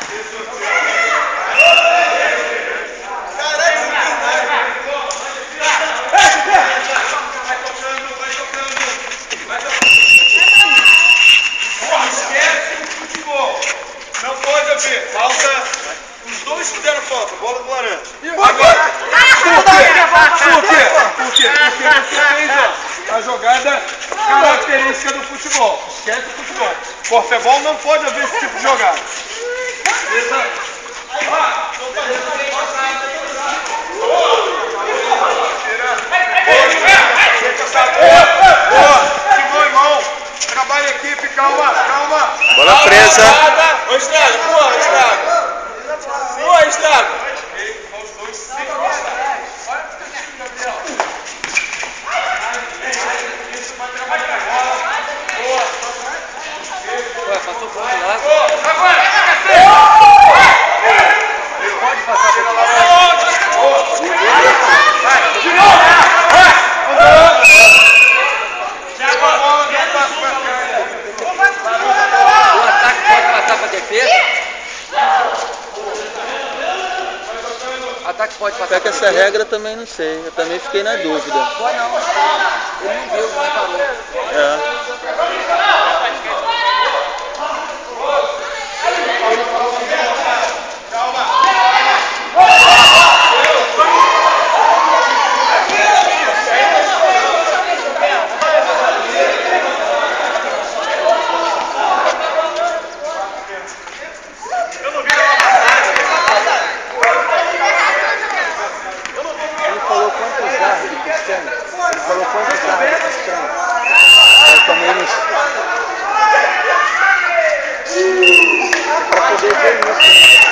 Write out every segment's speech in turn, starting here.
Não pode haver falta. Os dois fizeram falta. Bola do laranja. Agora. Por quê? Porque você fez a jogada característica do futebol. Esquece o futebol. Corfebol não pode haver esse tipo de jogada. Timão, irmão. Trabalho em equipe, calma, calma. Bola presa. Ô, Estrago, boa, Estrago. Boa, Estrago. Ué, passou por lá. Pode passar pela laranja. De novo. O ataque pode passar para a defesa? Ataque pode passar Até que para essa regra também não sei. Eu também fiquei na dúvida. Pode não. Ele não viu, não reparou. É. Ele falou quantos árbitros tem? Ele falou quantos árbitros tem? Eu também não sei. É pra poder ver isso.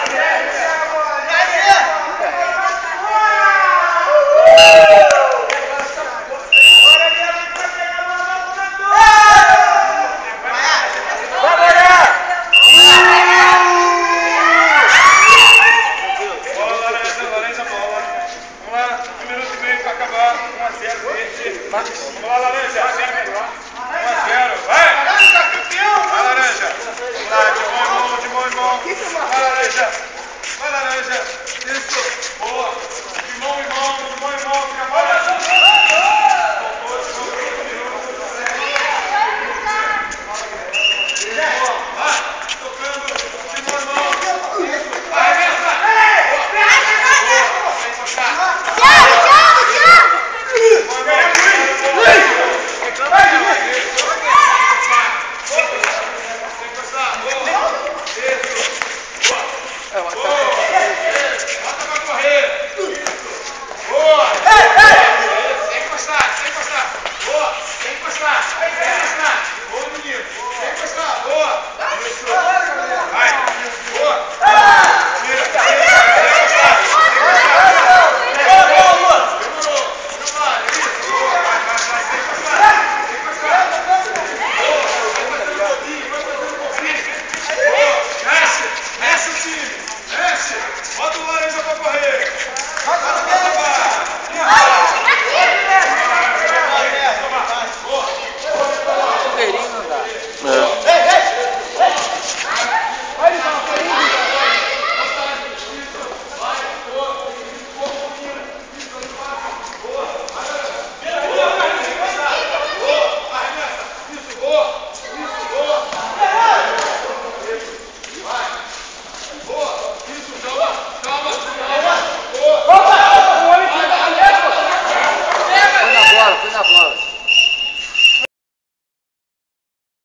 Vamos lá, laranja. 1 a 0. Vai! Vai, laranja. Vamos lá, de mão em mão. Vai, laranja. Vai, laranja.